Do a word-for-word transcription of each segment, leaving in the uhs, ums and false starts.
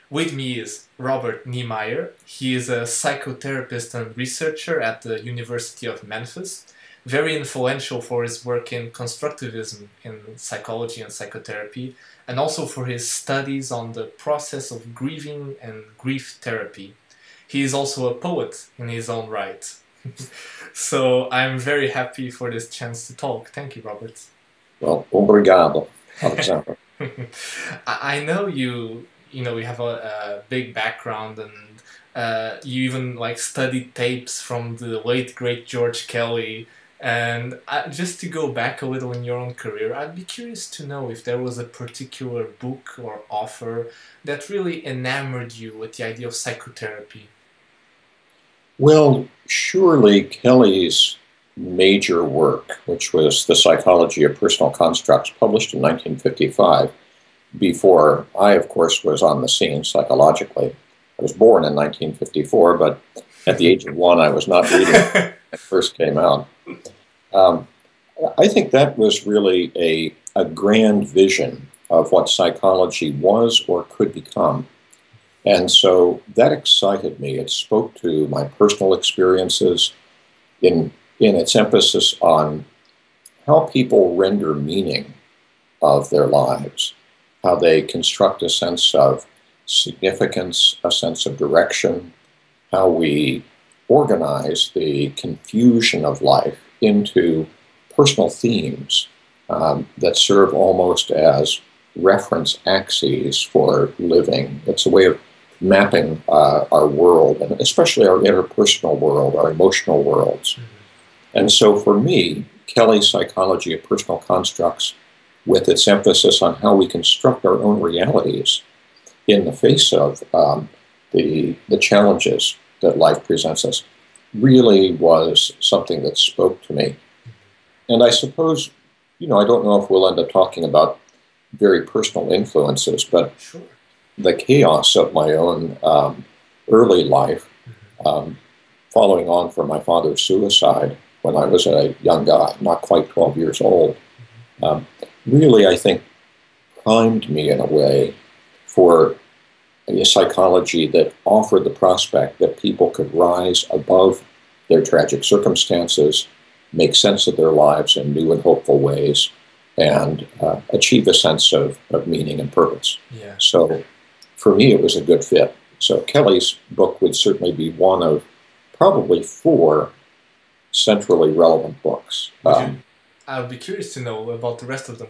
With me is Robert Niemeyer. He is a psychotherapist and researcher at the University of Memphis, very influential for his work in constructivism in psychology and psychotherapy, and also for his studies on the process of grieving and grief therapy. He is also a poet in his own right. So I'm very happy for this chance to talk. Thank you, Robert. Well, obrigado, Alexander. I I know you, you know, you have a, a big background, and uh, you even like studied tapes from the late great George Kelly. And uh, just to go back a little in your own career, I'd be curious to know if there was a particular book or author that really enamored you with the idea of psychotherapy. Well, surely Kelly's major work, which was The Psychology of Personal Constructs, published in nineteen fifty-five, before I, of course, was on the scene psychologically. I was born in nineteen fifty-four, but at the age of one, I was not reading it when it first came out. Um, I think that was really a, a grand vision of what psychology was or could become. And so that excited me. It spoke to my personal experiences in, in its emphasis on how people render meaning of their lives, how they construct a sense of significance, a sense of direction, how we organize the confusion of life into personal themes um, that serve almost as reference axes for living. It's a way of mapping uh, our world, and especially our interpersonal world, our emotional worlds. Mm-hmm. And so for me, Kelly's Psychology of Personal Constructs, with its emphasis on how we construct our own realities in the face of um, the, the challenges that life presents us, really was something that spoke to me. And I suppose, you know, I don't know if we'll end up talking about very personal influences, but Sure. the chaos of my own um, early life, um, following on from my father's suicide when I was a young guy, not quite twelve years old, um, really, I think, primed me in a way for a psychology that offered the prospect that people could rise above their tragic circumstances, make sense of their lives in new and hopeful ways, and uh, achieve a sense of, of meaning and purpose. Yeah. So for me, it was a good fit. So Kelly's book would certainly be one of probably four centrally relevant books. Um, I would be curious to know about the rest of them.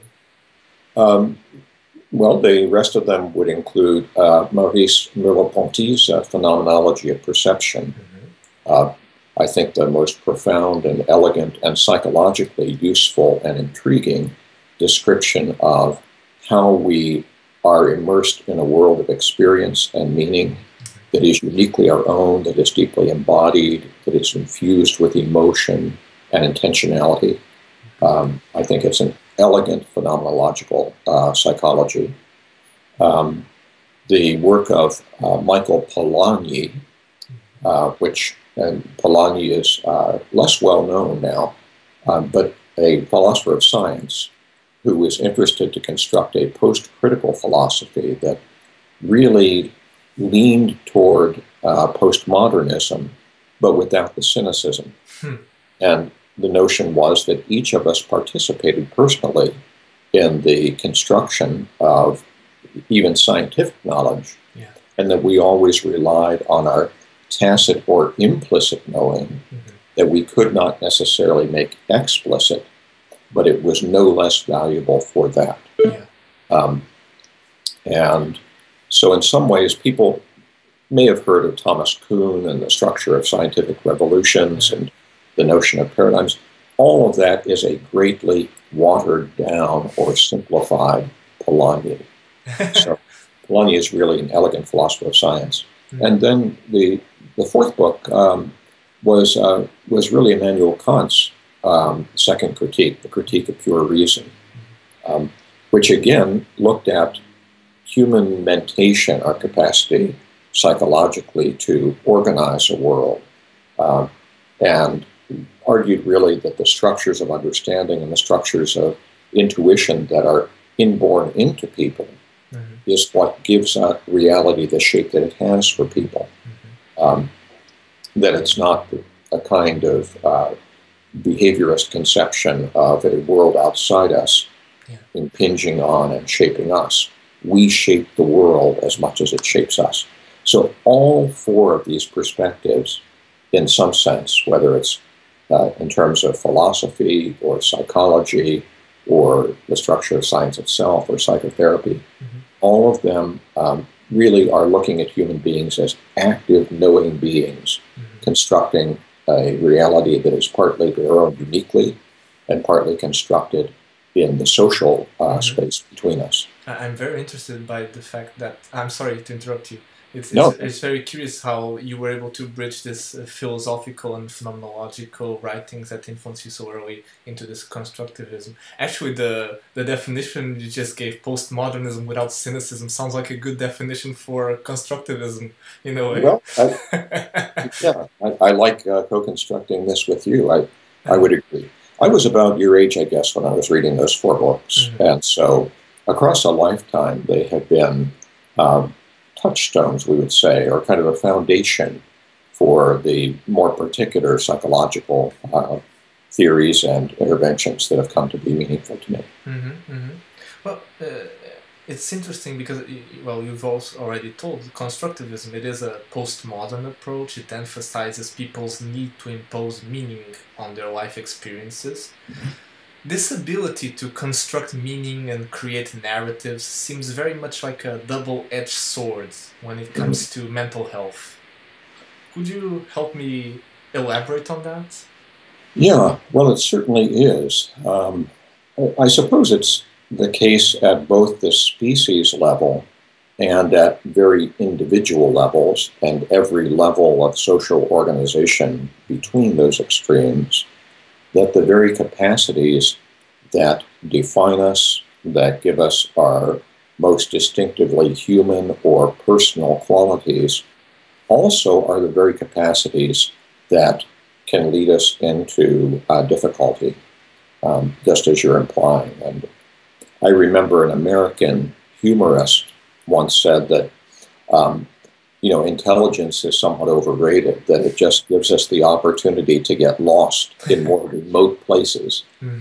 Um, well, the rest of them would include uh, Maurice Merleau-Ponty's uh, Phenomenology of Perception. Mm-hmm. uh, I think the most profound and elegant and psychologically useful and intriguing description of how we are immersed in a world of experience and meaning that is uniquely our own, that is deeply embodied, that is infused with emotion and intentionality. Um, I think it's an elegant phenomenological uh, psychology. Um, the work of uh, Michael Polanyi, uh, which and Polanyi is uh, less well known now, uh, but a philosopher of science who is interested to construct a post-critical philosophy that really leaned toward uh, postmodernism, but without the cynicism. Hmm. And the notion was that each of us participated personally in the construction of even scientific knowledge, yeah. and that we always relied on our tacit or implicit knowing mm-hmm. that we could not necessarily make explicit, but it was no less valuable for that. Yeah. Um, and so in some ways, people may have heard of Thomas Kuhn and the structure of scientific revolutions mm-hmm. and the notion of paradigms. All of that is a greatly watered down or simplified Polanyi. So Polanyi is really an elegant philosopher of science. Mm-hmm. And then the the fourth book um, was uh, was really Immanuel Kant's um, second critique, the Critique of Pure Reason, um, which again looked at human mentation, our capacity psychologically to organize a world, uh, and argued really that the structures of understanding and the structures of intuition that are inborn into people Mm-hmm. is what gives uh, reality the shape that it has for people. Mm-hmm. Um, that it's not a kind of uh, behaviorist conception of a world outside us, yeah. impinging on and shaping us. We shape the world as much as it shapes us. So all four of these perspectives, in some sense, whether it's uh, in terms of philosophy or psychology or the structure of science itself or psychotherapy, mm-hmm. all of them um, really are looking at human beings as active, knowing beings, mm-hmm. constructing a reality that is partly their own uniquely and partly constructed in the social uh, mm-hmm. space between us. I'm very interested by the fact that, I'm sorry to interrupt you, it's, no. it's, it's very curious how you were able to bridge this uh, philosophical and phenomenological writings that influenced you so early into this constructivism. Actually, the, the definition you just gave, postmodernism without cynicism, sounds like a good definition for constructivism, in a way. Well, I, yeah, I, I like uh, co-constructing this with you. I, I would agree. I was about your age, I guess, when I was reading those four books. Mm-hmm. And so across a lifetime, they have been um, touchstones, we would say, or kind of a foundation for the more particular psychological uh, theories and interventions that have come to be meaningful to me. Mm-hmm, mm-hmm. Well, uh, it's interesting because, well, you've also already told constructivism, it is a postmodern approach. It emphasizes people's need to impose meaning on their life experiences. Mm-hmm. This ability to construct meaning and create narratives seems very much like a double-edged sword when it comes to mental health. Could you help me elaborate on that? Yeah, well, it certainly is. Um, I suppose it's the case at both the species level and at very individual levels and every level of social organization between those extremes, that the very capacities that define us, that give us our most distinctively human or personal qualities, also are the very capacities that can lead us into uh, difficulty, um, just as you're implying. And I remember an American humorist once said that um, you know, intelligence is somewhat overrated, that it just gives us the opportunity to get lost in more remote places.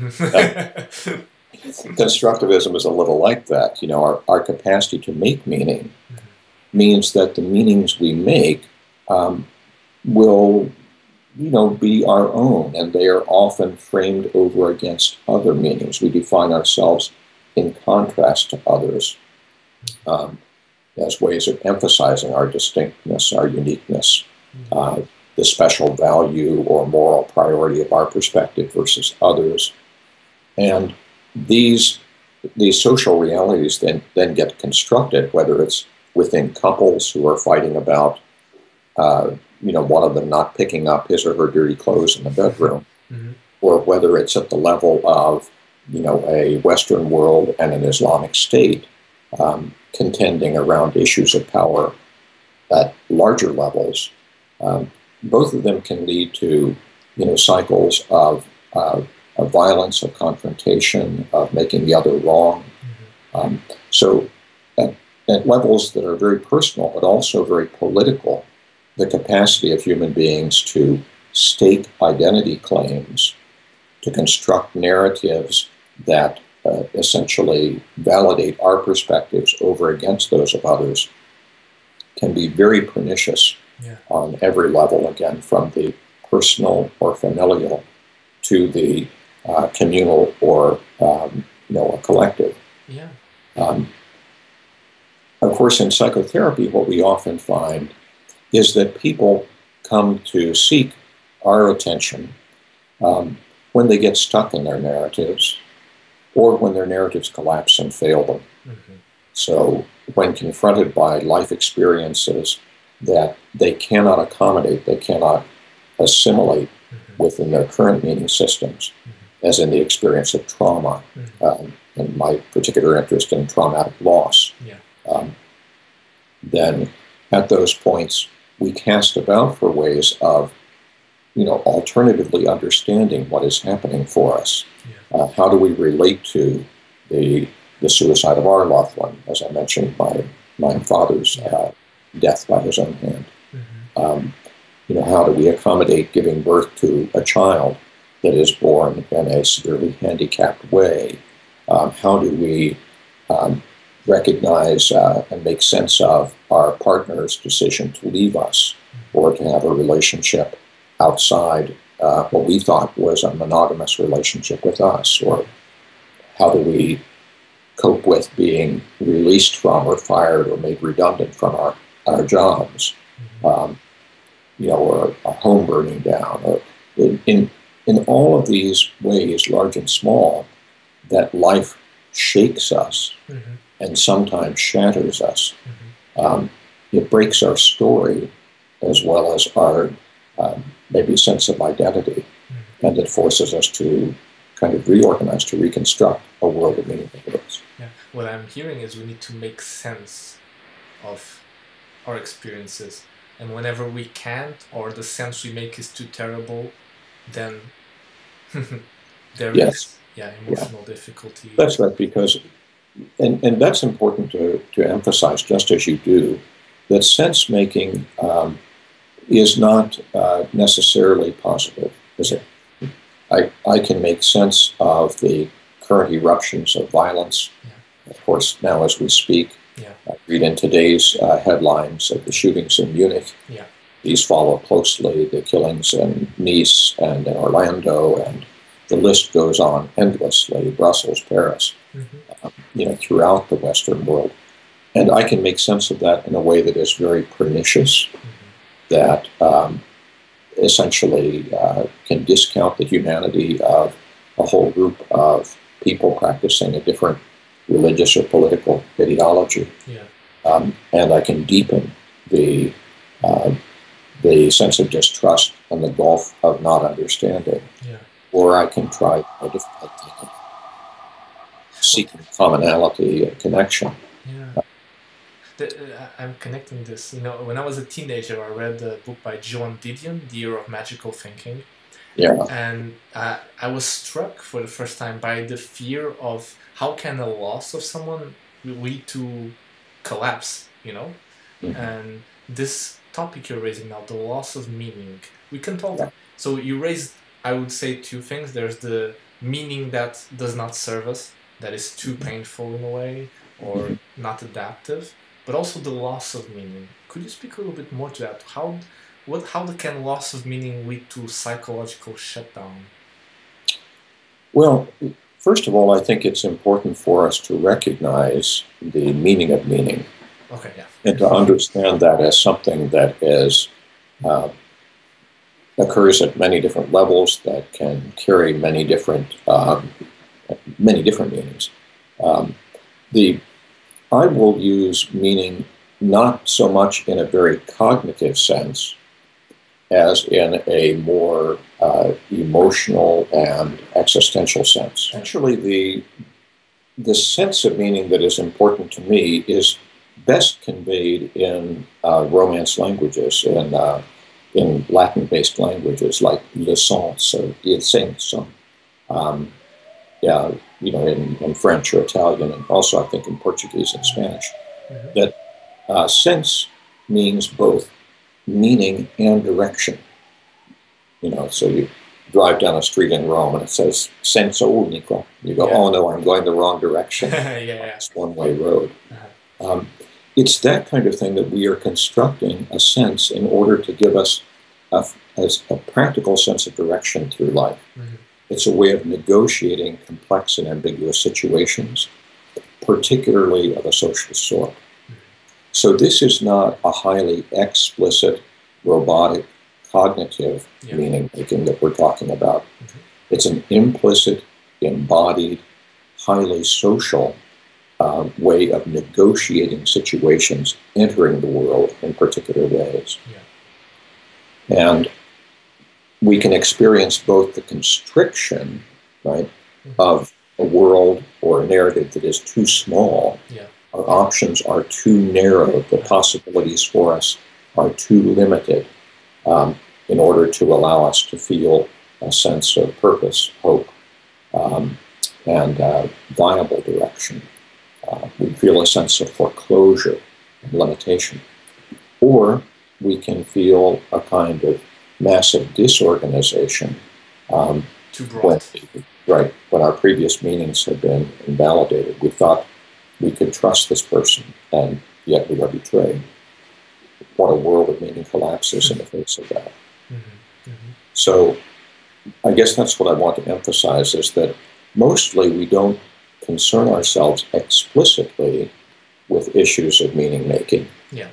Mm-hmm. Constructivism is a little like that. You know, our, our capacity to make meaning mm-hmm. means that the meanings we make um, will, you know, be our own, and they are often framed over against other meanings. We define ourselves in contrast to others. Um, as ways of emphasizing our distinctness, our uniqueness, uh, the special value or moral priority of our perspective versus others. And these, these social realities then, then get constructed, whether it's within couples who are fighting about, uh, you know, one of them not picking up his or her dirty clothes in the bedroom, mm-hmm. or whether it's at the level of, you know, a Western world and an Islamic State, Um, contending around issues of power at larger levels. Um, both of them can lead to, you know, cycles of, uh, of violence, of confrontation, of making the other wrong. Mm-hmm. Um, so at, at levels that are very personal, but also very political, the capacity of human beings to stake identity claims, to construct narratives that Uh, essentially validate our perspectives over against those of others, can be very pernicious yeah. on every level, again, from the personal or familial to the uh, communal or, um, you know, a collective. Yeah. Um, of course, in psychotherapy, what we often find is that people come to seek our attention um, when they get stuck in their narratives, or when their narratives collapse and fail them. Mm-hmm. So when confronted by life experiences that they cannot accommodate, they cannot assimilate mm-hmm. within their current meaning systems, mm-hmm. as in the experience of trauma, mm-hmm. um, and my particular interest in traumatic loss, yeah. um, then at those points we cast about for ways of, you know, alternatively understanding what is happening for us. Yeah. Uh, how do we relate to the the suicide of our loved one, as I mentioned, my, my father's uh, death by his own hand. Mm-hmm. um, you know, how do we accommodate giving birth to a child that is born in a severely handicapped way? Um, how do we um, recognize uh, and make sense of our partner's decision to leave us or to have a relationship outside uh, what we thought was a monogamous relationship with us? Or how do we cope with being released from or fired or made redundant from our, our jobs? Um, you know, or a home burning down, or in, in in all of these ways, large and small, that life shakes us mm-hmm. and sometimes shatters us. Mm-hmm. Um, it breaks our story as well as our um, maybe sense of identity, mm-hmm. and it forces us to kind of reorganize, to reconstruct a world of meaning for us. Yeah, what I'm hearing is we need to make sense of our experiences. And whenever we can't, or the sense we make is too terrible, then there yes. is yeah, emotional yeah. difficulty. That's right, because, and, and that's important to, to emphasize, just as you do, that sense-making um, is not uh, necessarily positive, is it? I, I can make sense of the current eruptions of violence, yeah. of course, now as we speak. Yeah. I read in today's uh, headlines of the shootings in Munich. Yeah. These follow closely the killings in Nice and in Orlando, and the list goes on endlessly, Brussels, Paris, mm-hmm. um, you know, throughout the Western world. And I can make sense of that in a way that is very pernicious, mm-hmm. that um, essentially uh, can discount the humanity of a whole group of people practicing a different religious or political ideology, yeah. um, and I can deepen the uh, the sense of distrust and the gulf of not understanding, yeah. or I can try a different technique, seeking commonality and connection. Yeah. The, uh, I'm connecting this. You know, when I was a teenager, I read a book by Joan Didion, The Year of Magical Thinking. Yeah. And uh, I was struck for the first time by the fear of how can a loss of someone lead to collapse, you know? Mm-hmm. And this topic you're raising now, the loss of meaning, we can talk. Yeah. So you raised, I would say, two things. There's the meaning that does not serve us, that is too painful in a way, or mm-hmm. not adaptive, but also the loss of meaning. Could you speak a little bit more to that? How What, how can loss of meaning lead to psychological shutdown? Well, first of all, I think it's important for us to recognize the meaning of meaning. Okay, yeah. And to understand that as something that is uh, occurs at many different levels, that can carry many different um, many different meanings. Um, the I will use meaning not so much in a very cognitive sense as in a more uh, emotional and existential sense. Actually, the, the sense of meaning that is important to me is best conveyed in uh, Romance languages, in, uh, in Latin-based languages like le sens or il senso. Um, yeah, you know, in, in French or Italian, and also I think in Portuguese and Spanish, mm-hmm. that uh, sense means both meaning and direction. You know, so you drive down a street in Rome and it says senso unico. You go, yeah. oh no, I'm going the wrong direction. yeah, yeah. It's one-way road. Uh-huh. Um, it's that kind of thing that we are constructing a sense in order to give us a, as a practical sense of direction through life. Mm-hmm. It's a way of negotiating complex and ambiguous situations, particularly of a social sort. So this is not a highly explicit, robotic, cognitive yeah. meaning making that we're talking about. Mm-hmm. It's an implicit, embodied, highly social uh, way of negotiating situations, entering the world in particular ways. Yeah. And we can experience both the constriction, right, mm-hmm. of a world or a narrative that is too small. Yeah. Our options are too narrow. The possibilities for us are too limited um, in order to allow us to feel a sense of purpose, hope, um, and uh, viable direction. Uh, we feel a sense of foreclosure and limitation. Or we can feel a kind of massive disorganization. Um, Too broad. When, right, when our previous meanings have been invalidated. We thought we could trust this person, and yet we are betrayed. What a world of meaning collapses in the face of that. Mm-hmm. Mm-hmm. So I guess that's what I want to emphasize, is that mostly we don't concern ourselves explicitly with issues of meaning making yeah.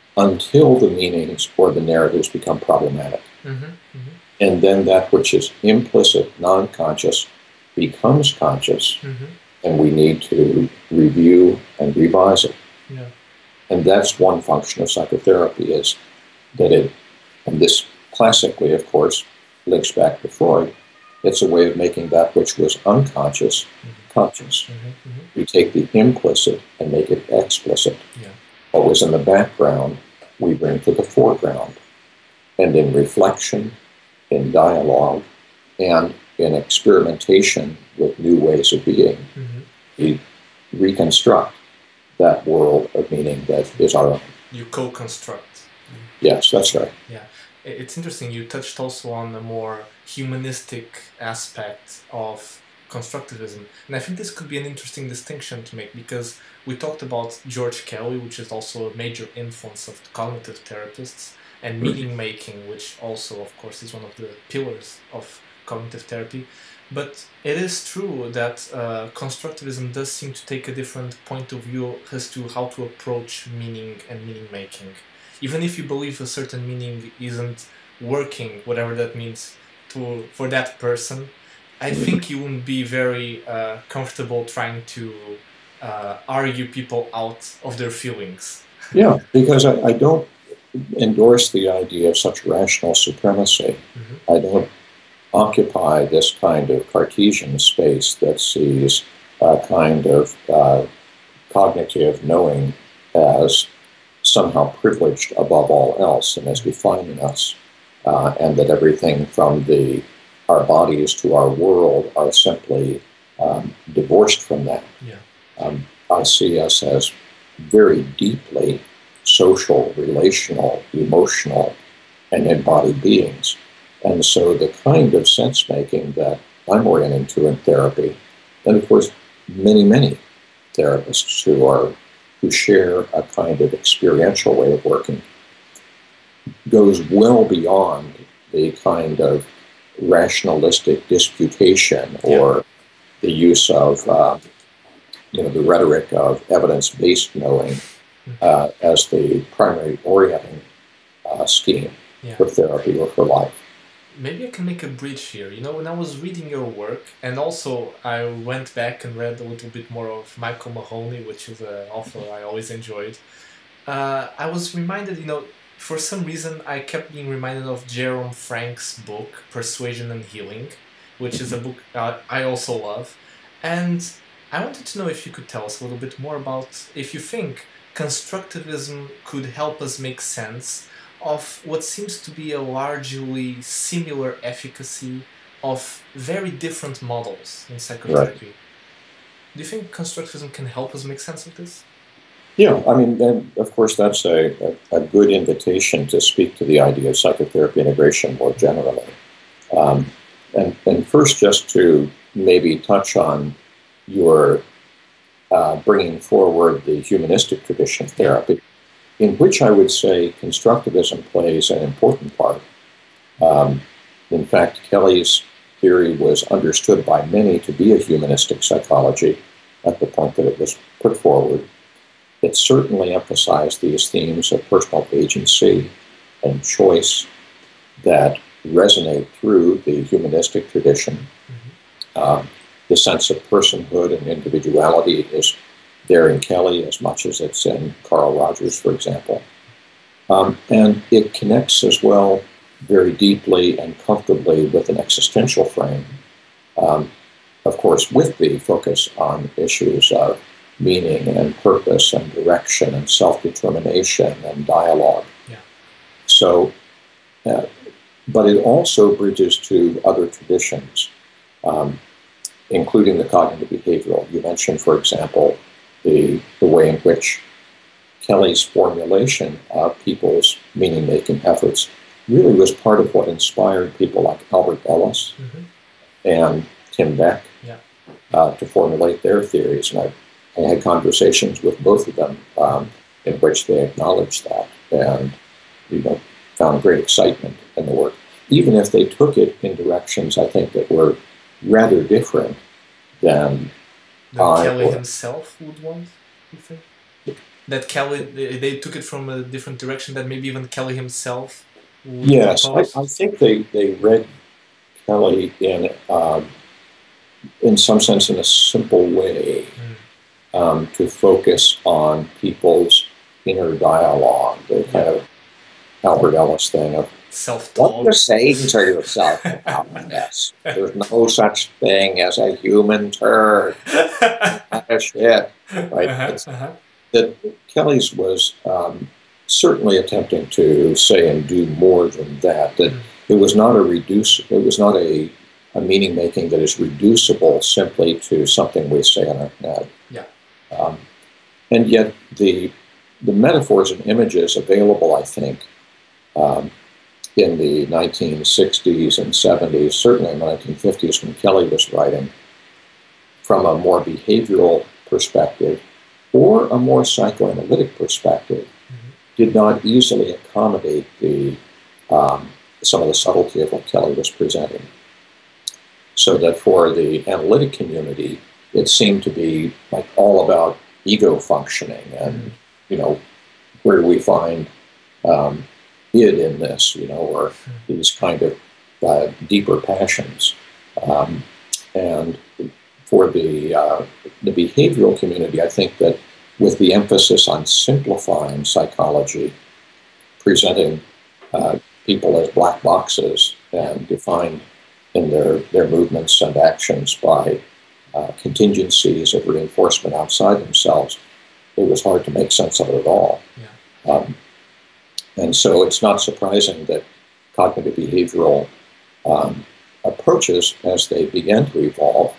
until the meanings or the narratives become problematic. Mm-hmm. Mm-hmm. And then that which is implicit, non-conscious, becomes conscious, mm-hmm. and we need to review and revise it. Yeah. And that's one function of psychotherapy, is that it, and this classically, of course, links back to Freud, it's a way of making that which was unconscious mm-hmm. conscious. Mm-hmm. Mm-hmm. We take the implicit and make it explicit. Yeah. What was in the background, we bring to the foreground. And in reflection, in dialogue, and in experimentation with new ways of being, mm-hmm. we reconstruct that world of meaning that is our own. You co-construct. Yes, that's right. Yeah. It's interesting, you touched also on the more humanistic aspect of constructivism. And I think this could be an interesting distinction to make, because we talked about George Kelly, which is also a major influence of cognitive therapists, and meaning making, which also, of course, is one of the pillars of cognitive therapy. But it is true that uh, constructivism does seem to take a different point of view as to how to approach meaning and meaning making. Even if you believe a certain meaning isn't working, whatever that means to for that person, I think you wouldn't be very uh, comfortable trying to uh, argue people out of their feelings. Yeah, because I, I don't endorse the idea of such rational supremacy. Mm-hmm. I don't occupy this kind of Cartesian space that sees a kind of uh, cognitive knowing as somehow privileged above all else and as defining us, uh, and that everything from the our bodies to our world are simply um, divorced from that. Yeah. Um, I see us as very deeply social, relational, emotional, and embodied beings. And so the kind of sense-making that I'm orienting to in therapy, and of course many, many therapists who are who share a kind of experiential way of working, goes well beyond the kind of rationalistic disputation or yeah. the use of uh, you know the rhetoric of evidence-based knowing uh, as the primary orienting uh, scheme yeah. for therapy or for life. Maybe I can make a bridge here. You know, when I was reading your work, and also I went back and read a little bit more of Michael Mahoney, which is an author I always enjoyed, uh, I was reminded, you know, for some reason I kept being reminded of Jerome Frank's book, Persuasion and Healing, which is a book uh, I also love. And I wanted to know if you could tell us a little bit more about if you think constructivism could help us make sense of what seems to be a largely similar efficacy of very different models in psychotherapy. Right. Do you think constructivism can help us make sense of this? Yeah, I mean, and of course, that's a, a, a good invitation to speak to the idea of psychotherapy integration more generally. Um, and, and first, just to maybe touch on your uh, bringing forward the humanistic tradition of therapy, in which I would say constructivism plays an important part. Um, in fact, Kelly's theory was understood by many to be a humanistic psychology at the point that it was put forward. It certainly emphasized these themes of personal agency and choice that resonate through the humanistic tradition. Mm-hmm. Um, the sense of personhood and individuality is there in Kelly as much as it's in Carl Rogers, for example. Um, and it connects as well very deeply and comfortably with an existential frame, um, of course, with the focus on issues of meaning and purpose and direction and self-determination and dialogue. Yeah. So, uh, but it also bridges to other traditions, um, including the cognitive behavioral. You mentioned, for example, the, the way in which Kelly's formulation of people's meaning-making efforts really was part of what inspired people like Albert Ellis mm-hmm. and Tim Beck yeah. uh, to formulate their theories. And I, I had conversations with both of them um, in which they acknowledged that and, you know, found great excitement in the work, even if they took it in directions, I think, that were rather different than, than I Kelly or, himself would want, you think? That Kelly, they, they took it from a different direction that maybe even Kelly himself would Yes, I, propose? I think they, they read Kelly in, uh, in some sense, in a simple way, mm. um, to focus on people's inner dialogue, the kind of Albert Ellis thing of self-talk. What you're saying to yourself about this. There's no such thing as a human turd. Not a shit. Right? Uh-huh, uh-huh. That Kelly's was um, certainly attempting to say and do more than that. That mm. it was not a reduce. It was not a, a meaning making that is reducible simply to something we say in our head. Yeah. Um, and yet the the metaphors and images available, I think, um, in the nineteen sixties and seventies, certainly in the nineteen fifties when Kelly was writing, from a more behavioral perspective or a more psychoanalytic perspective, mm-hmm. did not easily accommodate the um, some of the subtlety of what Kelly was presenting. So that for the analytic community, it seemed to be like all about ego functioning and, mm-hmm. you know, where do we find um, id in this, you know, or mm-hmm. these kind of uh, deeper passions. Um, and for the uh, the behavioral community, I think that with the emphasis on simplifying psychology, presenting uh, people as black boxes and defined in their, their movements and actions by uh, contingencies of reinforcement outside themselves, it was hard to make sense of it at all. Yeah. Um, and so it's not surprising that cognitive behavioral um, approaches, as they began to evolve,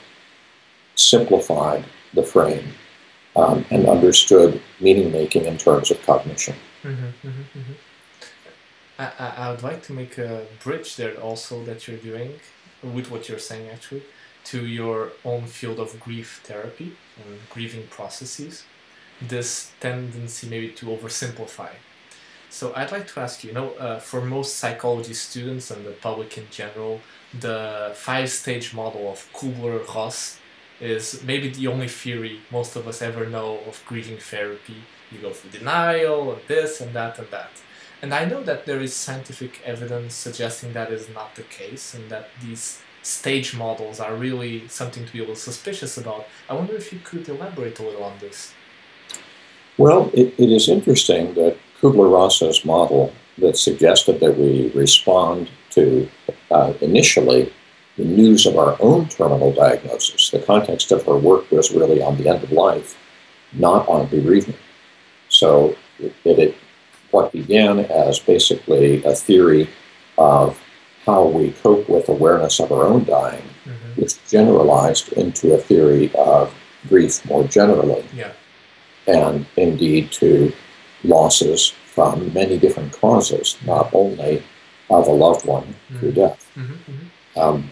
simplified the frame um, and understood meaning-making in terms of cognition. Mm-hmm, mm-hmm, mm-hmm. I, I, I would like to make a bridge there also that you're doing, with what you're saying actually, to your own field of grief therapy and grieving processes, this tendency maybe to oversimplify. So I'd like to ask you, you know, uh, for most psychology students and the public in general, the five-stage model of Kubler-Ross is maybe the only theory most of us ever know of grieving therapy. You go through denial, and this and that and that. And I know that there is scientific evidence suggesting that is not the case and that these stage models are really something to be a little suspicious about. I wonder if you could elaborate a little on this. Well, it, it is interesting that Kubler-Ross's model that suggested that we respond to uh, initially the news of our own terminal diagnosis. The context of her work was really on the end of life, not on bereavement. So it, it, what began as basically a theory of how we cope with awareness of our own dying, mm-hmm. which generalized into a theory of grief more generally. Yeah. And indeed to losses from many different causes, not only of a loved one mm-hmm. through death. Mm-hmm. Mm-hmm. Um,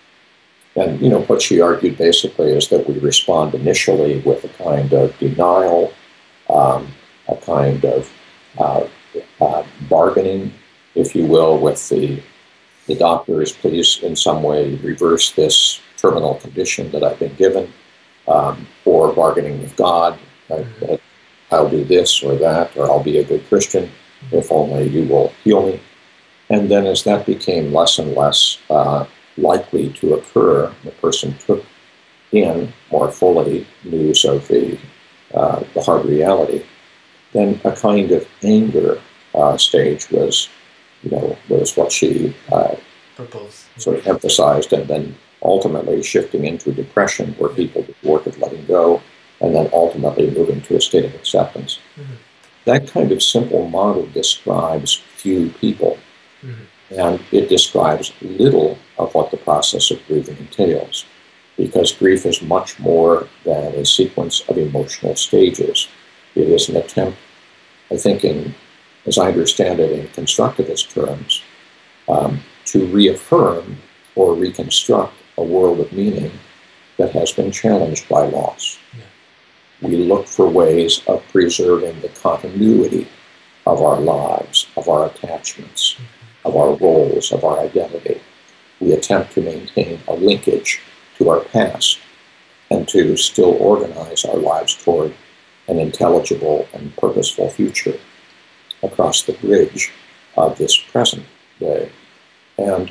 and, you know, what she argued basically is that we respond initially with a kind of denial, um, a kind of uh, uh, bargaining, if you will, with the, the doctors, please in some way reverse this terminal condition that I've been given, um, or bargaining with God, that, that I'll do this or that, or I'll be a good Christian if only you will heal me. And then as that became less and less uh, likely to occur, the person took in more fully news of the, uh, the hard reality, then a kind of anger uh, stage was, you know, was what she uh, proposed, sort of emphasized, and then ultimately shifting into depression where people did work at letting go, and then ultimately moving to a state of acceptance. Mm-hmm. That kind of simple model describes few people, mm-hmm. and it describes little of what the process of grieving entails. because grief is much more than a sequence of emotional stages. It is an attempt, I think, in, as I understand it in constructivist terms, um, to reaffirm or reconstruct a world of meaning that has been challenged by loss. Yeah. We look for ways of preserving the continuity of our lives, of our attachments, mm-hmm. of our roles, of our identity. We attempt to maintain a linkage to our past and to still organize our lives toward an intelligible and purposeful future across the bridge of this present day. And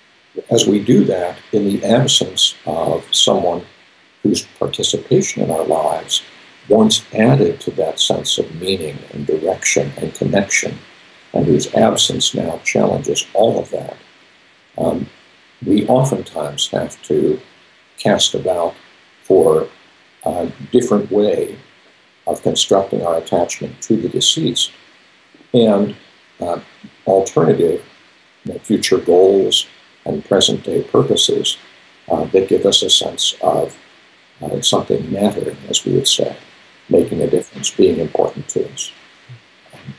as we do that, in the absence of someone whose participation in our lives once added to that sense of meaning and direction and connection, and whose absence now challenges all of that, um, we oftentimes have to cast about for a different way of constructing our attachment to the deceased, and uh, alternative you know, future goals and present-day purposes uh, that give us a sense of uh, something mattering, as we would say, making a difference, being important to us. Um,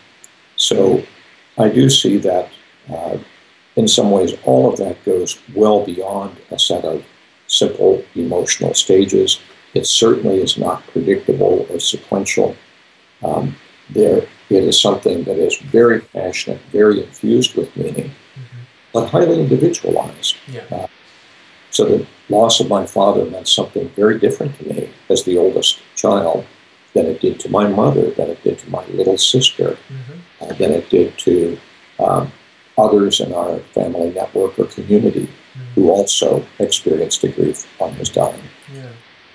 so I do see that uh, in some ways all of that goes well beyond a set of simple emotional stages. It certainly is not predictable or sequential. Um, there, it is something that is very passionate, very infused with meaning, mm-hmm. but highly individualized. Yeah. Uh, so the loss of my father meant something very different to me as the oldest child than it did to my mother, than it did to my little sister, mm-hmm. uh, than it did to um, others in our family network or community mm-hmm. who also experienced a grief on his dying. Yeah.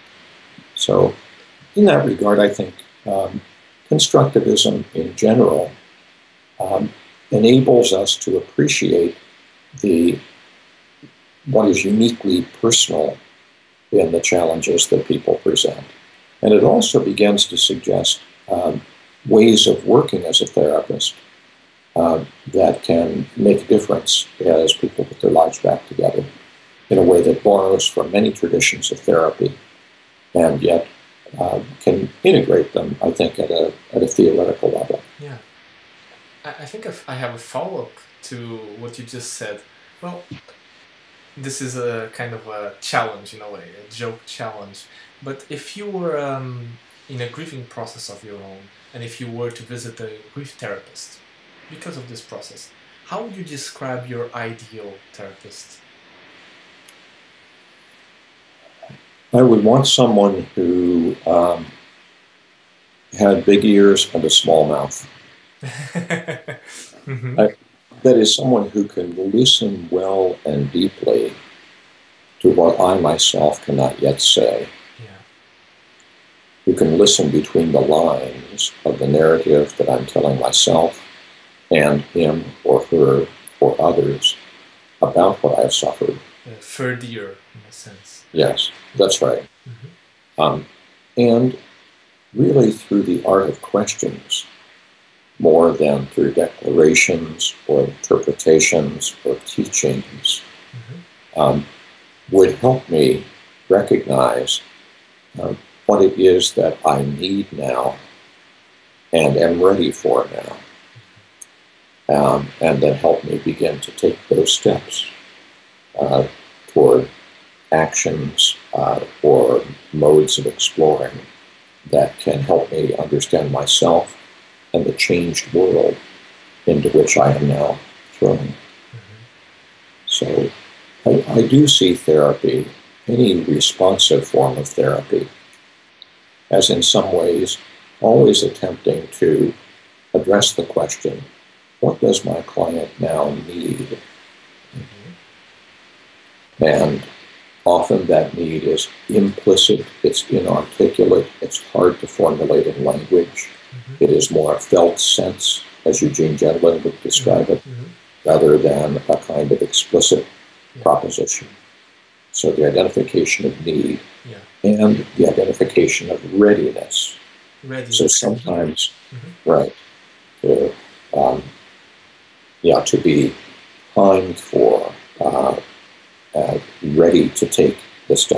So in that regard, I think um, constructivism in general um, enables us to appreciate the what is uniquely personal in the challenges that people present. And it also begins to suggest um, ways of working as a therapist uh, that can make a difference as people put their lives back together in a way that borrows from many traditions of therapy and yet uh, can integrate them, I think, at a, at a theoretical level. Yeah. I, I think if I have a follow-up to what you just said. Well, this is a kind of a challenge in a way, a joke challenge. But if you were um, in a grieving process of your own, and if you were to visit a grief therapist because of this process, how would you describe your ideal therapist? I would want someone who um, had big ears and a small mouth. mm-hmm. I, that is someone who can listen well and deeply to what I myself cannot yet say. Yeah. Who can listen between the lines of the narrative that I'm telling myself and him or her or others about what I've suffered. A third ear, in a sense. Yes, that's right. Mm-hmm. Um, and really through the art of questions, more than through declarations or interpretations or teachings, mm-hmm. um, would help me recognize uh, what it is that I need now and am ready for now, um, and then help me begin to take those steps uh, toward actions uh, or modes of exploring that can help me understand myself and the changed world into which I am now thrown. Mm-hmm. So I, I do see therapy, any responsive form of therapy, as in some ways always attempting to address the question, what does my client now need? Mm-hmm. And often that need is implicit, it's inarticulate, it's hard to formulate in language. Mm-hmm. It is more a felt sense, as Eugene Gendlin would describe it, mm-hmm. rather than a kind of explicit yeah. proposition. So the identification of need yeah. and the identification of readiness. Readiness. So sometimes, mm-hmm. right, to, um, yeah, to be primed for, uh, uh, ready to take the steps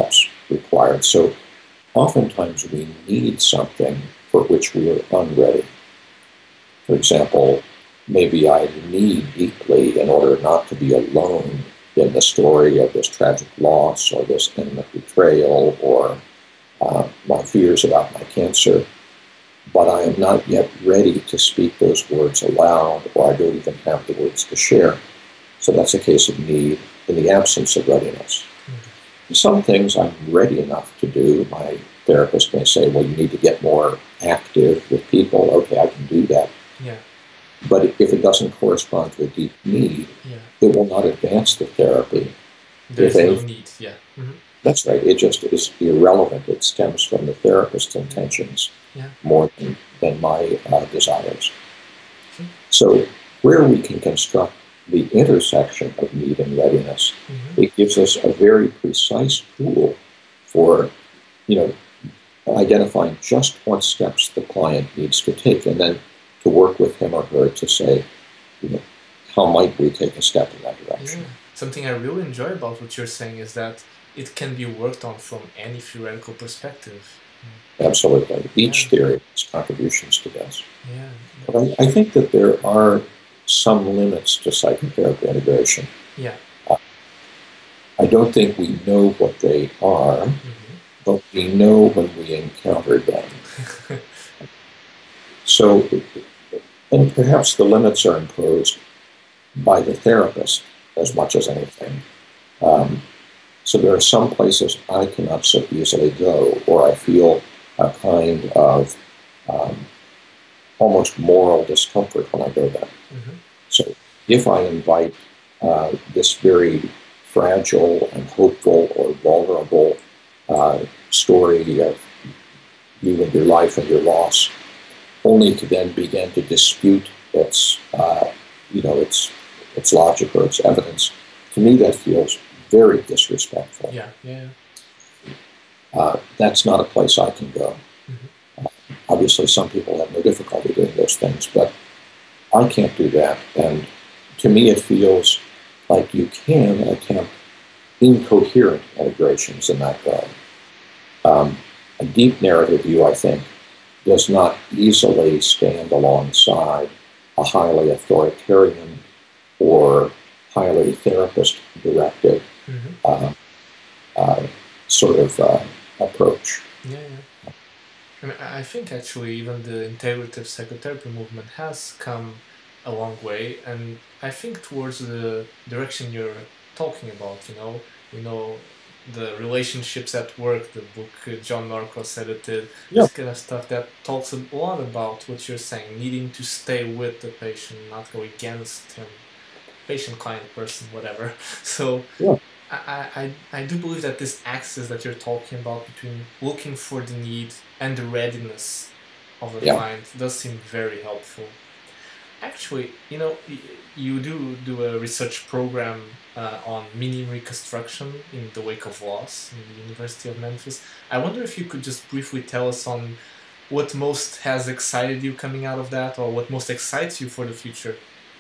required. So oftentimes we need something for which we are unready. For example, maybe I need deeply, in order not to be alone in the story of this tragic loss or this intimate betrayal or uh, my fears about my cancer, but I am not yet ready to speak those words aloud, or I don't even have the words to share. So that's a case of need in the absence of readiness. Mm-hmm. Some things I'm ready enough to do. My therapist may say, well, you need to get more active with people. Okay, I can do that. Yeah. But if it doesn't correspond to a deep need, yeah. it will not advance the therapy. There's they, no need, yeah. Mm-hmm. That's right. It just is irrelevant. It stems from the therapist's intentions yeah. more than, than my uh, desires. Mm-hmm. So where we can construct the intersection of need and readiness, mm-hmm. it gives us a very precise tool for, you know, identifying just what steps the client needs to take, and then to work with him or her to say, you know, how might we take a step in that direction? Yeah. Something I really enjoy about what you're saying is that it can be worked on from any theoretical perspective. Absolutely. Each yeah. theory has contributions to this. Yeah. But I, I think that there are some limits to psychotherapy integration. Yeah. Uh, I don't think we know what they are, mm-hmm. but we know when we encounter them. So, and perhaps the limits are imposed by the therapist as much as anything. Um, so there are some places I cannot so easily go, or I feel a kind of um, almost moral discomfort when I go there. Mm-hmm. So if I invite uh, this very fragile and hopeful or vulnerable uh, story of you and your life and your loss, only to then begin to dispute its, uh, you know, its its logic or its evidence, to me that feels very disrespectful. Yeah, yeah. Uh, that's not a place I can go. Mm-hmm. Uh, obviously, some people have no difficulty doing those things, but I can't do that. And to me, it feels like you can attempt incoherent integrations in that way. Um, a deep narrative view, I think, does not easily stand alongside a highly authoritarian or highly therapist-directed mm-hmm. uh, uh, sort of uh, approach. Yeah, yeah. I mean, I think actually even the integrative psychotherapy movement has come a long way, and I think towards the direction you're talking about, you know, you know, the relationships at work, the book uh, John Norcross edited, yeah. This kind of stuff that talks a lot about what you're saying, needing to stay with the patient, not go against him, patient, client, person, whatever. So yeah. I, I, I do believe that this axis that you're talking about between looking for the need and the readiness of the yeah. client does seem very helpful. Actually, you know, you do do a research program uh, on meaning reconstruction in the wake of loss in the University of Memphis. I wonder if you could just briefly tell us on what most has excited you coming out of that, or what most excites you for the future.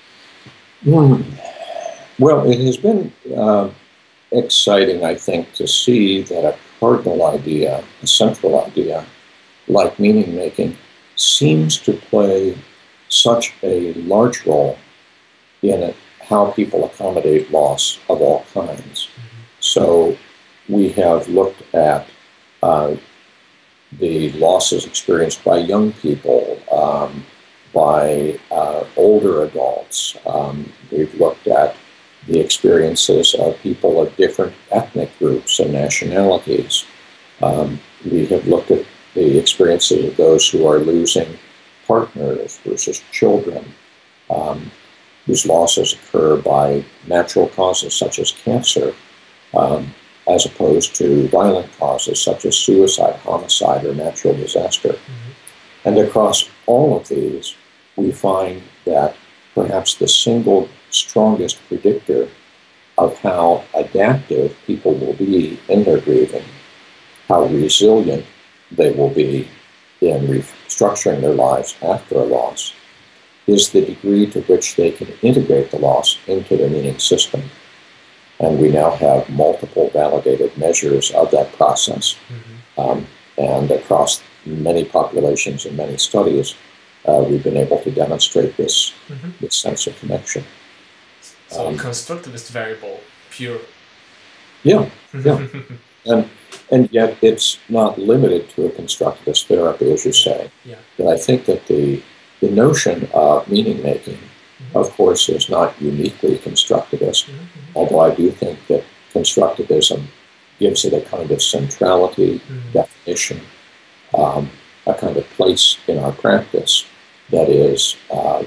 Mm. Well, it has been uh, exciting, I think, to see that a cardinal idea, a central idea, like meaning making, seems to play such a large role in it, how people accommodate loss of all kinds. Mm-hmm. So we have looked at uh, the losses experienced by young people, um, by uh, older adults. Um, we've looked at the experiences of people of different ethnic groups and nationalities. Um, we have looked at the experiences of those who are losing partners versus children, um, whose losses occur by natural causes such as cancer, um, as opposed to violent causes such as suicide, homicide, or natural disaster. Mm-hmm. And across all of these, we find that perhaps the single strongest predictor of how adaptive people will be in their grieving, how resilient they will be in restructuring their lives after a loss, is the degree to which they can integrate the loss into their meaning system. And we now have multiple validated measures of that process. Mm-hmm. um, and across many populations and many studies, uh, we've been able to demonstrate this, mm-hmm. this sense of connection. So um, constructivist variable, pure. Yeah, yeah. and, and yet it's not limited to a constructivist therapy, as you say. Yeah. But I think that the, the notion of meaning-making, mm-hmm. of course, is not uniquely constructivist, mm-hmm. although I do think that constructivism gives it a kind of centrality, mm-hmm. definition, um, a kind of place in our practice that is uh,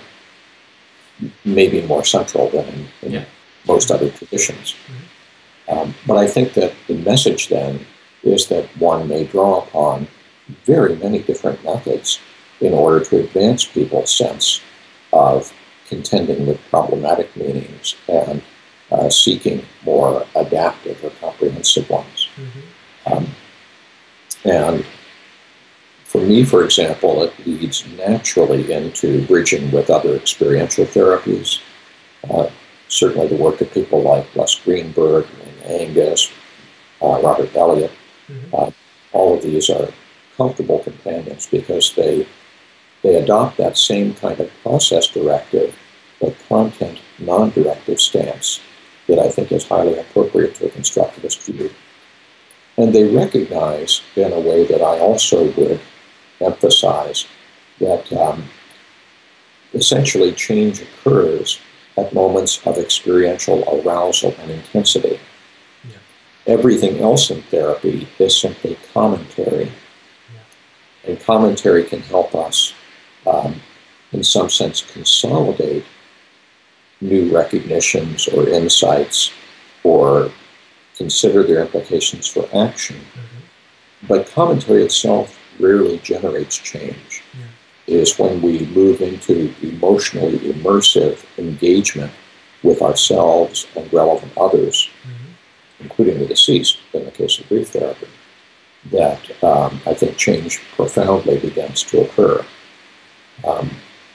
maybe more central than in, in yeah. most other traditions. Mm-hmm. Um, but I think that the message then is that one may draw upon very many different methods in order to advance people's sense of contending with problematic meanings and uh, seeking more adaptive or comprehensive ones. Mm-hmm. Um, and for me, for example, it leads naturally into bridging with other experiential therapies. Uh, certainly the work of people like Les Greenberg, Wayne Angus, uh, Robert Elliott. Mm-hmm. uh, all of these are comfortable companions because they they adopt that same kind of process directive, but content non-directive stance that I think is highly appropriate to a constructivist view. And they recognize in a way that I also would emphasize that um, essentially change occurs at moments of experiential arousal and intensity. Yeah. Everything else in therapy is simply commentary. Yeah. And commentary can help us, um, in some sense, consolidate new recognitions or insights or consider their implications for action. Mm-hmm. But commentary itself rarely generates change. Yeah. It is when we move into emotionally immersive engagement with ourselves and relevant others, mm-hmm. including the deceased in the case of grief therapy, that um, I think change profoundly begins to occur. Um,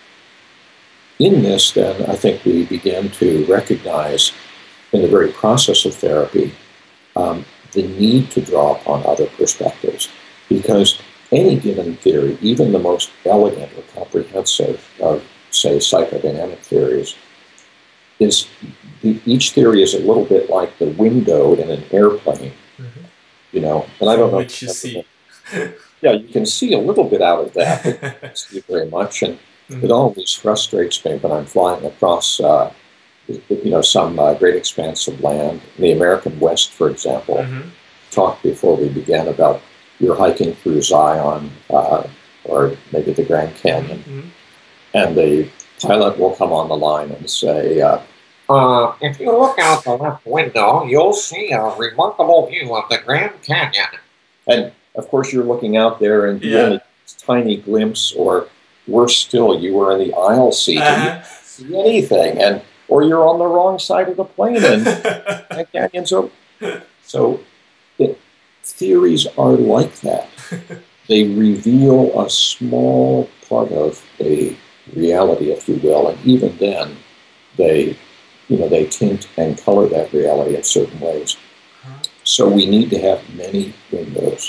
in this, then, I think we begin to recognize in the very process of therapy um, the need to draw upon other perspectives, because any given theory, even the most elegant or comprehensive of, say, psychodynamic theories, is each theory is a little bit like the window in an airplane, mm-hmm. you know. And I don't know which you see. Yeah, you can see a little bit out of that, but you can't see very much, and mm-hmm. it always frustrates me when I'm flying across, uh, you know, some uh, great expanse of land. In the American West, for example, mm-hmm. talked before we began about you're hiking through Zion uh, or maybe the Grand Canyon, mm-hmm. and the pilot will come on the line and say, uh, uh, if you look out the left window, you'll see a remarkable view of the Grand Canyon. And, of course, you're looking out there and you yeah. only get a tiny glimpse, or worse still, you were in the aisle seat uh-huh. and you didn't see anything, and or you're on the wrong side of the plane and the canyon's over. So it, theories are like that. They reveal a small part of a reality, if you will, and even then, they, you know, they tint and color that reality in certain ways. Huh? So we need to have many windows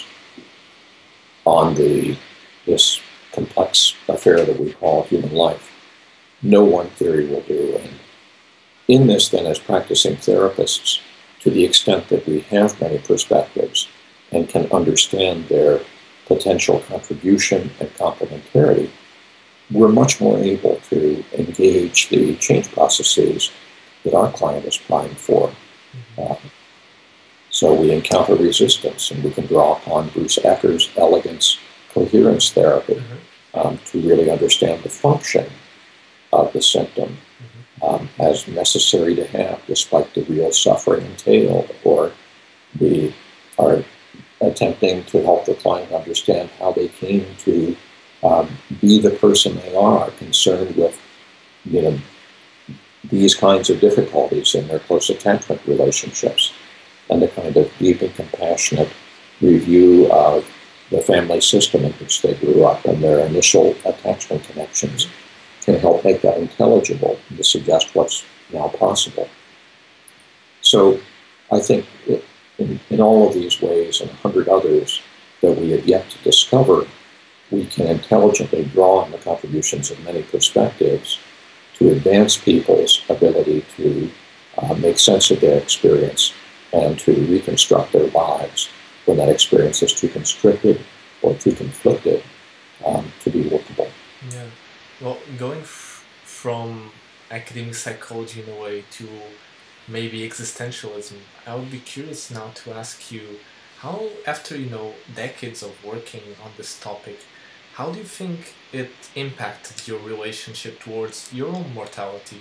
on the this complex affair that we call human life. No one theory will do. And in this, then, as practicing therapists, to the extent that we have many perspectives and can understand their potential contribution and complementarity, we're much more able to engage the change processes that our client is primed for. Mm-hmm. Uh, so we encounter resistance, and we can draw upon Bruce Ecker's elegance coherence therapy mm-hmm. um, to really understand the function of the symptom mm-hmm. um, as necessary to have despite the real suffering entailed, or we are attempting to help the client understand how they came to um, be the person they are, concerned with, you know, these kinds of difficulties in their close attachment relationships, and the kind of deep and compassionate review of the family system in which they grew up and their initial attachment connections can help make that intelligible and to suggest what's now possible. So I think it, in, in all of these ways and a hundred others that we have yet to discover, we can intelligently draw on the contributions of many perspectives to advance people's ability to uh, make sense of their experience and to reconstruct their lives when that experience is too constricted or too conflicted um, to be workable. Yeah. Well, going f from academic psychology in a way to maybe existentialism, I would be curious now to ask you, how, after, you know, decades of working on this topic, how do you think it impacted your relationship towards your own mortality?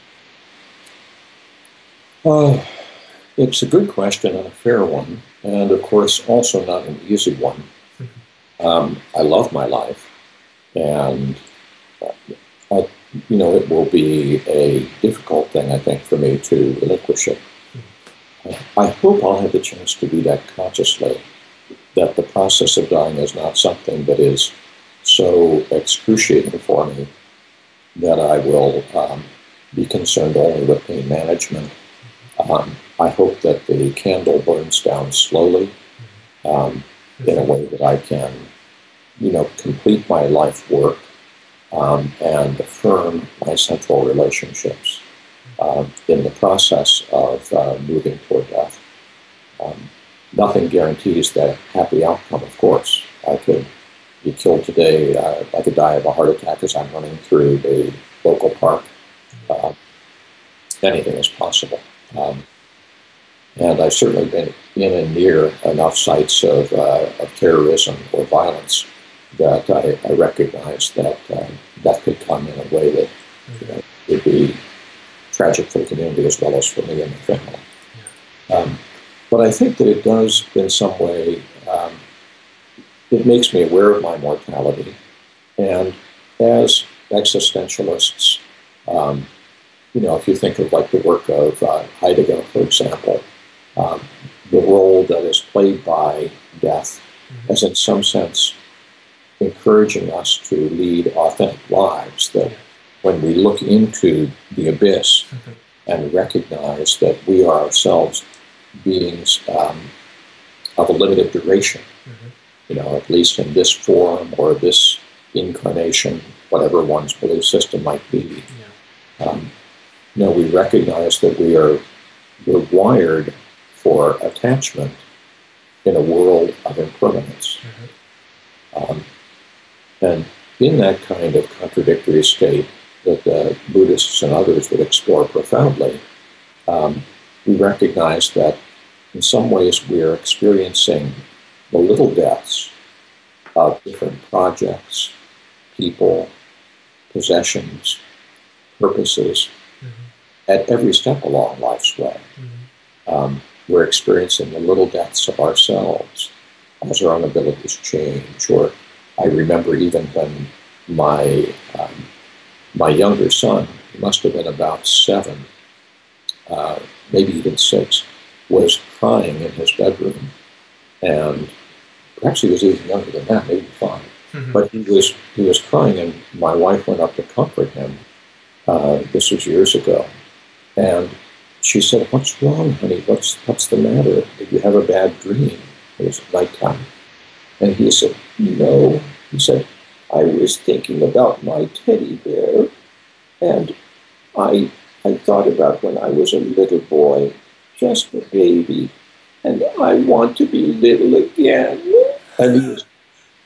Uh, it's a good question and a fair one, and of course also not an easy one. um, I love my life, and uh, I, you know, it will be a difficult thing, I think, for me to relinquish it. I hope I'll have the chance to do that consciously, that the process of dying is not something that is so excruciating for me that I will um, be concerned only with pain management. Um, I hope that the candle burns down slowly um, in a way that I can, you know, complete my life work um, and affirm my central relationships uh, in the process of uh, moving toward death. Um, nothing guarantees that happy outcome, of course. I could be killed today. Uh, I could die of a heart attack as I'm running through the local park. Uh, anything is possible. Um, and I've certainly been in and near enough sites of, uh, of terrorism or violence that I, I recognize that uh, that could come in a way that you know, would be tragic for the community as well as for me and the family. Um, but I think that it does, in some way, um, it makes me aware of my mortality. And as existentialists, um, you know, if you think of like the work of uh, Heidegger, for example, um, the role that is played by death mm-hmm. as in some sense encouraging us to lead authentic lives, that when we look into the abyss mm-hmm. and recognize that we are ourselves beings um, of a limited duration, mm-hmm. you know, at least in this form or this incarnation, whatever one's belief system might be. Yeah. Um, you know, we recognize that we are we're wired for attachment in a world of impermanence. Mm-hmm. um, and in that kind of contradictory state that the Buddhists and others would explore profoundly, um, we recognize that in some ways we are experiencing the little deaths of different projects, people, possessions, purposes, mm-hmm. at every step along life's way. Mm-hmm. Um, we're experiencing the little deaths of ourselves as our own abilities change. Or I remember even when my um, my younger son, he must have been about seven, uh, maybe even six, was crying in his bedroom, and perhaps he was even younger than that, maybe five. Mm-hmm. But he was he was crying, and my wife went up to comfort him. Uh, this was years ago, and she said, "What's wrong, honey? What's what's the matter? Did you have a bad dream?" It was nighttime, and he said, "No." He said, "I was thinking about my teddy bear, and I I thought about when I was a little boy, just a baby, and I want to be little again." And he was,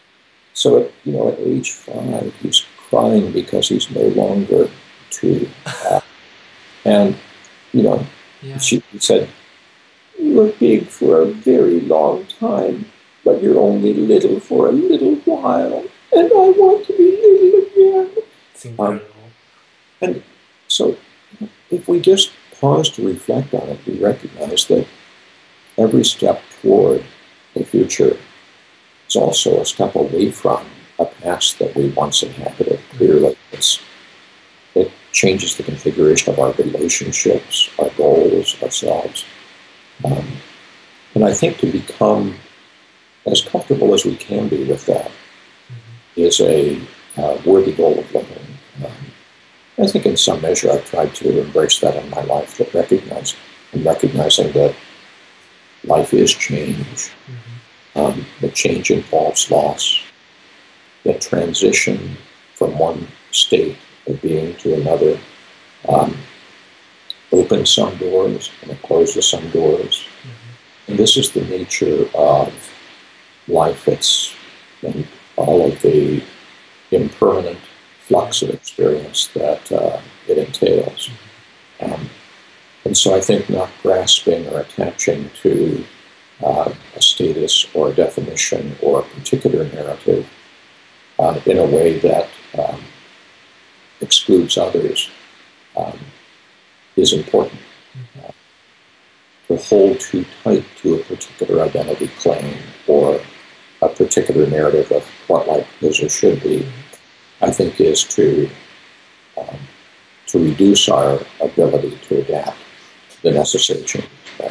so at, you know, at age five, he's crying because he's no longer two. Uh, and, you know, yeah. she said, "You were big for a very long time, but you're only little for a little while, and I want to be little again." It's incredible. Um, and so if we just pause to reflect on it, we recognize that every step toward the future is also a step away from a past that we once inhabited. Clearly, it's, it changes the configuration of our relationships, our goals, ourselves. Um, and I think to become as comfortable as we can be with that mm-hmm. is a uh, worthy goal of living. Um, I think in some measure I've tried to embrace that in my life, to recognize and recognizing that life is change. Mm-hmm. Um, the change involves loss. The transition from one state of being to another um, opens some doors and it closes some doors. Mm-hmm. And this is the nature of life. It's and all of the impermanent flux of experience that uh, it entails. Mm-hmm. Um, and so I think not grasping or attaching to uh, a status or a definition or a particular narrative uh, in a way that um, excludes others um, is important. Mm-hmm. Uh, to hold too tight to a particular identity claim or a particular narrative of what life is or should be, mm-hmm. I think is to um, to reduce our ability to adapt the necessary change. Yeah.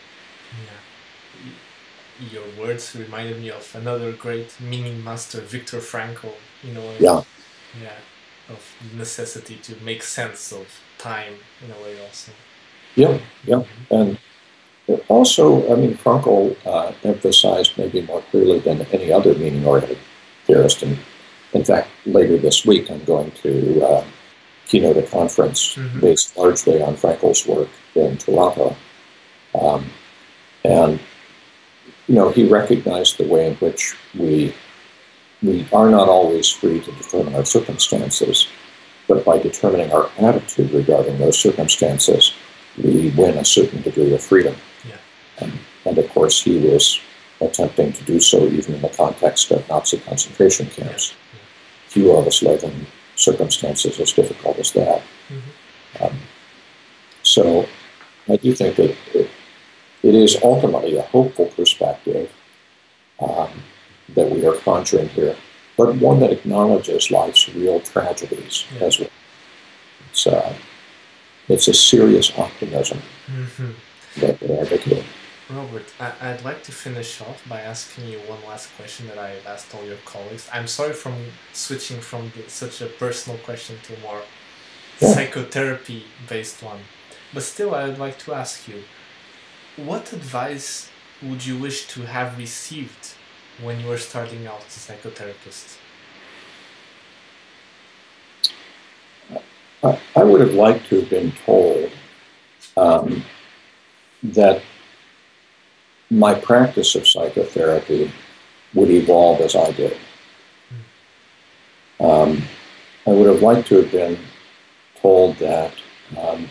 Your words reminded me of another great meaning master, Viktor Frankl, in a way. Yeah. Yeah. Of necessity to make sense of time in a way also. Yeah, yeah. And also, I mean, Frankl uh, emphasized maybe more clearly than any other meaning-oriented theorist, and in fact, later this week I'm going to uh, keynote a conference mm-hmm. based largely on Frankl's work in Toronto. Um, and, you know, he recognized the way in which we, we are not always free to determine our circumstances, but by determining our attitude regarding those circumstances, we win a certain degree of freedom. Yeah. And, and of course, he was attempting to do so even in the context of Nazi concentration camps. Yeah. Yeah. Few of us live in circumstances as difficult as that. Mm-hmm. Um, so I do think that it, it is ultimately a hopeful perspective um, that we are conjuring here, but one that acknowledges life's real tragedies yeah. as well. It's, uh, it's a serious optimism mm-hmm. that we're advocating. Robert, I, I'd like to finish off by asking you one last question that I've asked all your colleagues. I'm sorry from switching from the, such a personal question to a more yeah. psychotherapy-based one. But still, I would like to ask you, what advice would you wish to have received when you were starting out as a psychotherapist? I, I would have liked to have been told um, that my practice of psychotherapy would evolve as I did. Um, I would have liked to have been told that, um,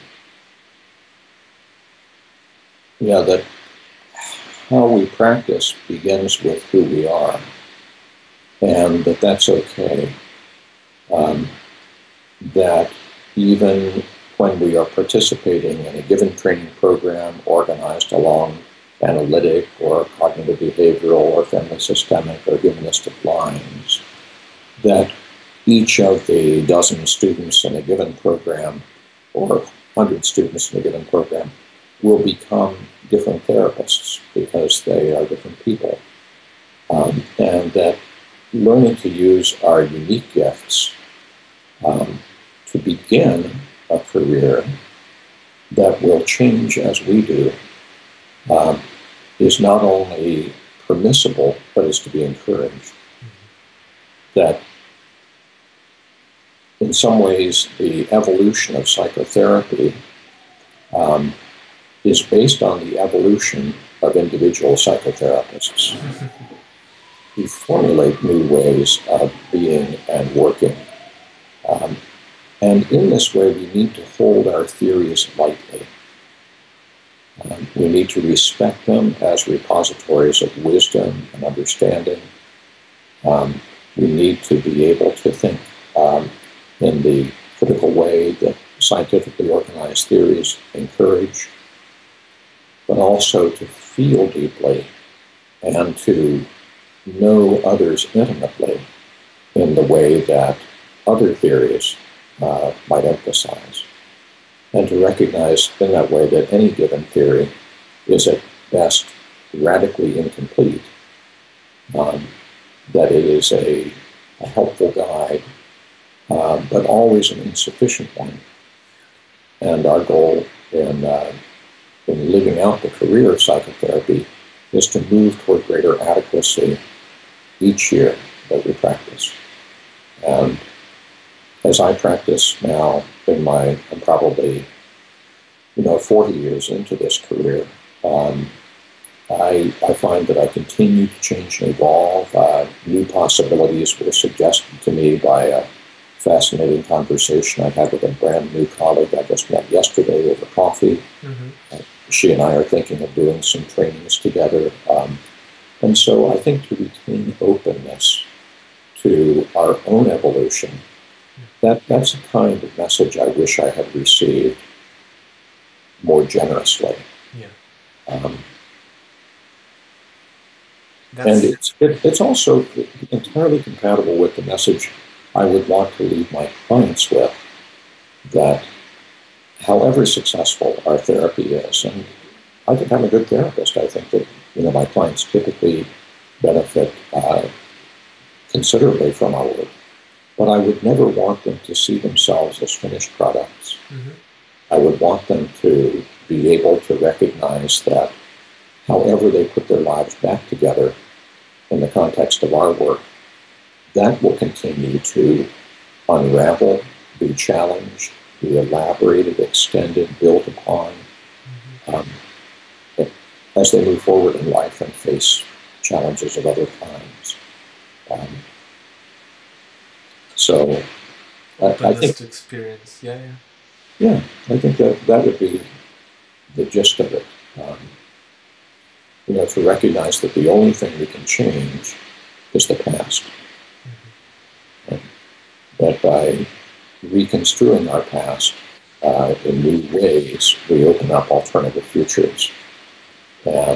yeah, that how we practice begins with who we are, and that that's okay. Um, that even when we are participating in a given training program organized along analytic or cognitive behavioral or family systemic or humanistic lines, that each of the dozen students in a given program or one hundred students in a given program will become different therapists because they are different people. Um, and that learning to use our unique gifts um, to begin a career that will change as we do um, is not only permissible, but is to be encouraged. Mm-hmm. That in some ways the evolution of psychotherapy um, is based on the evolution of individual psychotherapists. Mm-hmm. We formulate new ways of being and working. Um, and in this way, we need to hold our theories lightly. Um, we need to respect them as repositories of wisdom and understanding. Um, we need to be able to think um, in the critical way that scientifically organized theories encourage, but also to feel deeply and to know others intimately in the way that other theories uh, might emphasize. And to recognize in that way that any given theory is at best radically incomplete, um, that it is a, a helpful guide, uh, but always an insufficient one. And our goal in, uh, in living out the career of psychotherapy is to move toward greater adequacy each year that we practice. And as I practice now in my, I'm probably, you know, forty years into this career, um, I, I find that I continue to change and evolve. Uh, new possibilities were suggested to me by a fascinating conversation I had with a brand new colleague I just met yesterday over coffee. Mm-hmm. Uh, she and I are thinking of doing some trainings together. Um, and so I think to retain openness to our own evolution, that, that's a kind of message I wish I had received more generously. Yeah. Um, and it's, it, it's also entirely compatible with the message I would want to leave my clients with, that however successful our therapy is, and I think I'm a good therapist. I think that, you know, my clients typically benefit uh, considerably from our work, but I would never want them to see themselves as finished products. Mm-hmm. I would want them to be able to recognize that however they put their lives back together in the context of our work, that will continue to unravel, be challenged, be elaborated, extended, built upon, mm-hmm. um, as they move forward in life and face challenges of other kinds. Um, so I, I think to experience, yeah, yeah. Yeah, I think that that would be the gist of it. Um, you know, to recognize that the only thing we can change is the past. Mm-hmm. And that by reconstruing our past uh, in new ways, we open up alternative futures. And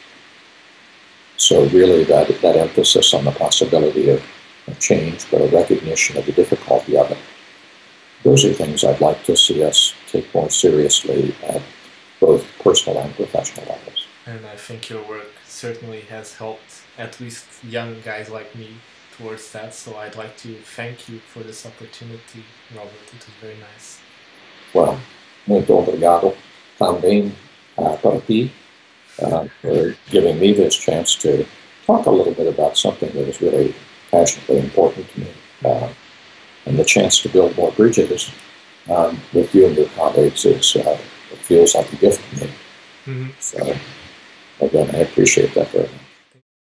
so really that, that emphasis on the possibility of, of change, but a recognition of the difficulty of it, those are things I'd like to see us take more seriously at both personal and professional levels. And I think your work certainly has helped at least young guys like me towards that. So I'd like to thank you for this opportunity, Robert. It was very nice. Well, muito obrigado também uh, para ti uh, for giving me this chance to talk a little bit about something that is really passionately important to me. Uh, And the chance to build more bridges um, with you and your colleagues is, uh, it feels like a gift to me. Mm-hmm. So, again, I appreciate that very much.